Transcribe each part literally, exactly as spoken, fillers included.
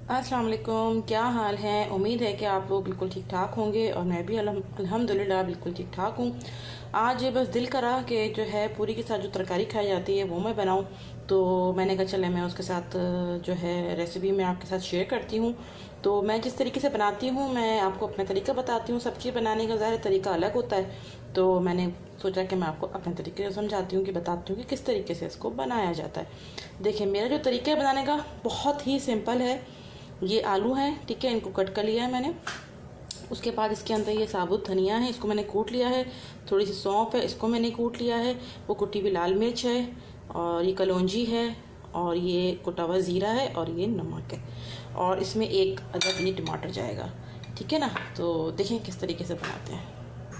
अस्सलाम वालेकुम, क्या हाल है। उम्मीद है कि आप लोग बिल्कुल ठीक ठाक होंगे और मैं भी अल्हम्दुलिल्लाह बिल्कुल ठीक ठाक हूँ। आज बस दिल करा कि जो है पूरी के साथ जो तरकारी खाई जाती है वो मैं बनाऊँ, तो मैंने कहा चले मैं उसके साथ जो है रेसिपी मैं आपके साथ शेयर करती हूँ। तो मैं जिस तरीके से बनाती हूँ मैं आपको अपना तरीका बताती हूँ। सब चीज़ बनाने का ज़ाहिर तरीका अलग होता है, तो मैंने सोचा कि मैं आपको अपने तरीके से समझाती हूँ कि बताती हूँ कि किस तरीके से इसको बनाया जाता है। देखिए, मेरा जो तरीका है बनाने का बहुत ही सिंपल है। ये आलू हैं, ठीक है, इनको कट कर लिया है मैंने। उसके बाद इसके अंदर ये साबुत धनिया है, इसको मैंने कूट लिया है। थोड़ी सी सौंफ है, इसको मैंने कूट लिया है। वो कुटी हुई लाल मिर्च है, और ये कलौंजी है, और ये कुटा हुआ ज़ीरा है, और ये नमक है, और इसमें एक अदद ये टमाटर जाएगा, ठीक है ना। तो देखें किस तरीके से बनाते हैं।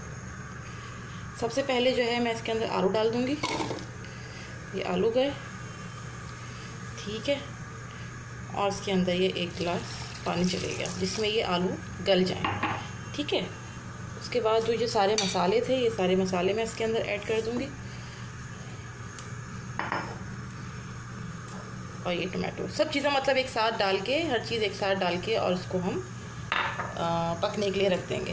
सबसे पहले जो है मैं इसके अंदर आलू डाल दूँगी। ये आलू गए, ठीक है, और इसके अंदर ये एक गिलास पानी चलेगा जिसमें ये आलू गल जाएं, ठीक है। उसके बाद जो ये सारे मसाले थे, ये सारे मसाले मैं इसके अंदर ऐड कर दूंगी, और ये टमाटो, सब चीज़ें मतलब एक साथ डाल के, हर चीज़ एक साथ डाल के, और इसको हम आ, पकने के लिए रख देंगे।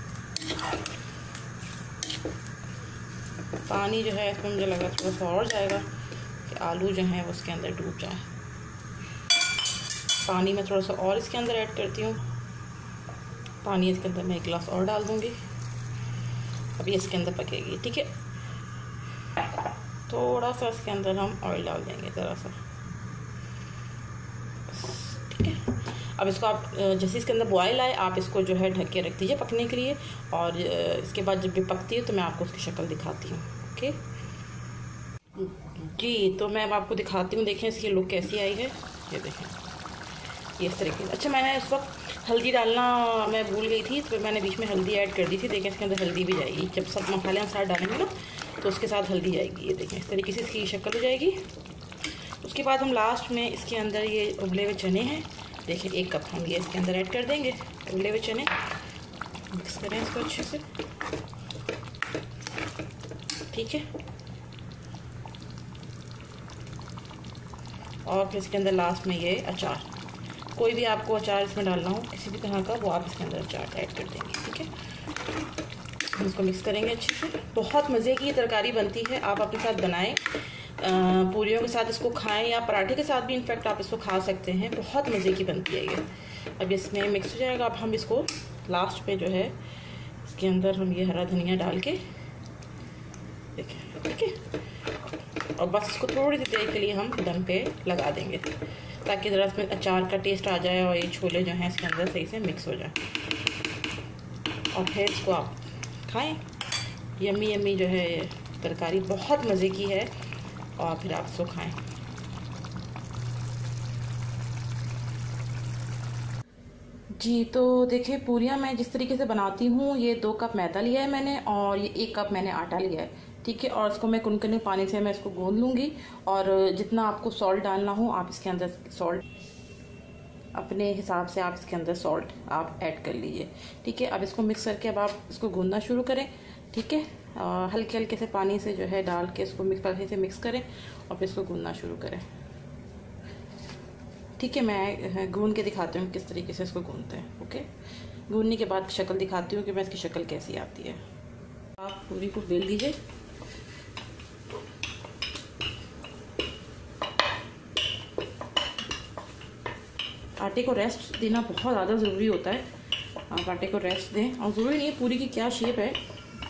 पानी जो है इसमें मुझे लगा थोड़ा सा और जाएगा कि आलू जो है वो उसके अंदर डूब जाए। पानी में थोड़ा सा और इसके अंदर ऐड करती हूँ। पानी इसके अंदर मैं एक गिलास और डाल दूँगी। अभी इसके अंदर पकेगी, ठीक है। थोड़ा सा इसके अंदर हम ऑयल डाल देंगे, ज़रा सा, ठीक है। अब इसको आप जैसे इसके अंदर बॉयल आए, आप इसको जो है ढक के रख दीजिए पकने के लिए, और इसके बाद जब भी पकती है तो मैं आपको उसकी शक्ल दिखाती हूँ, ओके जी। तो मैं अब आपको दिखाती हूँ, देखें इसकी लुक कैसी आई है, ये देखें, ये इस तरीके से। अच्छा, मैंने इस वक्त हल्दी डालना मैं भूल गई थी, तो मैंने बीच में हल्दी ऐड कर दी थी। देखें इसके अंदर हल्दी भी जाएगी, जब सब मसाले साथ डालेंगे ना तो उसके साथ हल्दी जाएगी। ये देखें इस तरीके से इसकी शक्ल हो जाएगी। उसके बाद हम लास्ट में इसके अंदर ये उबले हुए चने हैं, देखें एक कप हम ये इसके अंदर ऐड कर देंगे, उबले हुए चने। मिक्स करें इसको अच्छे से, ठीक है। और फिर इसके अंदर लास्ट में ये अचार, कोई भी आपको अचार इसमें डालना हो किसी भी तरह का, वो आप इसके अंदर अचार ऐड कर देंगे, ठीक है। इसको मिक्स करेंगे अच्छे से। बहुत मज़े की तरकारी बनती है, आप अपने साथ बनाएं, पूरियों के साथ इसको खाएं, या पराठे के साथ भी इनफैक्ट आप इसको खा सकते हैं। बहुत मज़े की बनती है ये। अब इसमें मिक्स हो जाएगा। अब हम इसको लास्ट में जो है इसके अंदर हम ये हरा धनिया डाल के देखें, ठीक है, और बस इसको थोड़ी सी देर के लिए हम दम पे लगा देंगे, ताकि ज़रा इसमें अचार का टेस्ट आ जाए और ये छोले जो हैं इसके अंदर सही से मिक्स हो जाए, और फिर इसको आप खाएं। यम्मी यम्मी जो है ये तरकारी बहुत मज़े की है, और फिर आप इसको खाएं। जी, तो देखिए पूरियाँ मैं जिस तरीके से बनाती हूँ, ये दो कप मैदा लिया है मैंने, और ये एक कप मैंने आटा लिया है, ठीक है। और इसको मैं कुनकुने पानी से मैं इसको गूंद लूँगी, और जितना आपको सॉल्ट डालना हो आप इसके अंदर सॉल्ट अपने हिसाब से आप इसके अंदर सॉल्ट आप ऐड कर लीजिए, ठीक है। अब इसको मिक्स करके अब आप इसको गूंदना शुरू करें, ठीक है। हल्के हल्के से पानी से जो है डाल के इसको मिक्स अच्छे से मिक्स करें, और फिर इसको गूंदना शुरू करें, ठीक है। मैं गूंद के दिखाती हूँ किस तरीके से इसको गूंदते हैं, ओके। गूंदने के बाद शक्ल दिखाती हूँ कि मैं इसकी शक्ल कैसी आती है। आप पूरी को बेल लीजिए, आटे को रेस्ट देना बहुत ज़्यादा ज़रूरी होता है। आप आटे को रेस्ट दें, और ज़रूरी नहीं है पूरी की क्या शेप है।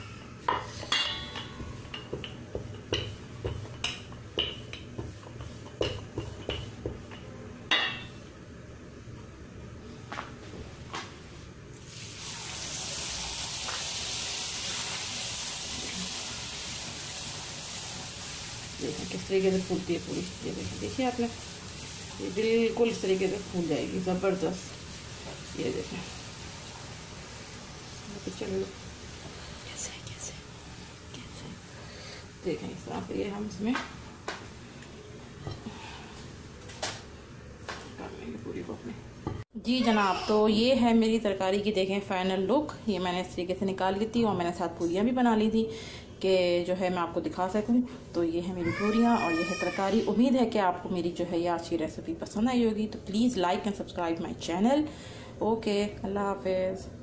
देखें किस तरीके से फूलती है पूरी, ये देखें, देखिए आपने, ये बिल्कुल इस तरीके से फूल जाएगी, ज़बरदस्त। ये देखें, चलो कैसे कैसे कैसे देखें इस तरह से, ये हम इसमें पूरी को अपने। जी जनाब, तो ये है मेरी तरकारी की देखें फाइनल लुक। ये मैंने इस तरीके से निकाल ली थी, और मैंने साथ पूरियाँ भी बना ली थी, कि जो है मैं आपको दिखा सकूं। तो ये है मेरी पूरियाँ और ये है तरकारी। उम्मीद है कि आपको मेरी जो है ये आज की रेसिपी पसंद आई होगी। तो please like and subscribe my channel. Okay, अल्लाह हाफिज़।